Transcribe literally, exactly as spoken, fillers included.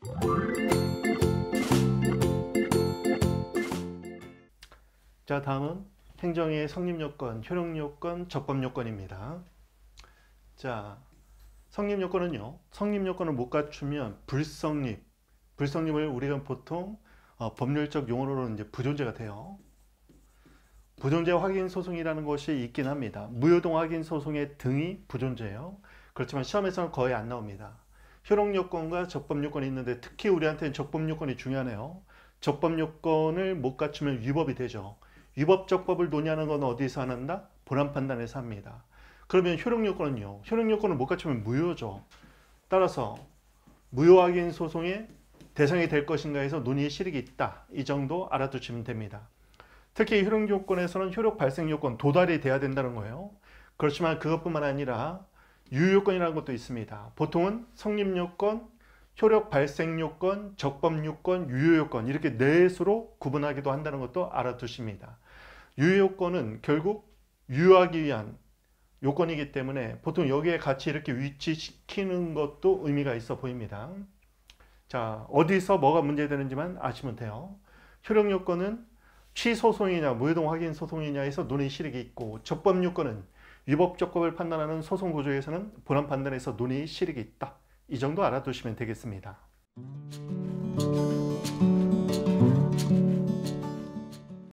자, 다음은 행정의 성립요건, 효력요건, 적법요건입니다. 자, 성립요건은요, 성립요건을 못 갖추면 불성립, 불성립을 우리가 보통 어, 법률적 용어로는 이제 부존재가 돼요. 부존재 확인 소송이라는 것이 있긴 합니다. 무효동 확인 소송의 등이 부존재예요. 그렇지만 시험에서는 거의 안 나옵니다. 효력요건과 적법요건이 있는데 특히 우리한테는 적법요건이 중요하네요. 적법요건을 못 갖추면 위법이 되죠. 위법적법을 논의하는 건 어디서 한다? 본안판단에서 합니다. 그러면 효력요건은요. 효력요건을 못 갖추면 무효죠. 따라서 무효 확인 소송의 대상이 될 것인가 해서 논의의 실익이 있다. 이 정도 알아두시면 됩니다. 특히 효력요건에서는 효력 발생 요건 도달이 돼야 된다는 거예요. 그렇지만 그것뿐만 아니라 유효요건이라는 것도 있습니다. 보통은 성립요건, 효력 발생 요건, 적법요건, 유효요건 이렇게 네 수로 구분하기도 한다는 것도 알아두십니다. 유효요건은 결국 유효하기 위한 요건이기 때문에 보통 여기에 같이 이렇게 위치시키는 것도 의미가 있어 보입니다. 자, 어디서 뭐가 문제되는지만 아시면 돼요. 효력요건은 취소송이냐 무효동 확인 소송이냐 해서 논의 실익이 있고, 적법요건은 위법적법을 판단하는 소송 구조에서는 본안 판단에서 논의 실익이 있다. 이 정도 알아두시면 되겠습니다.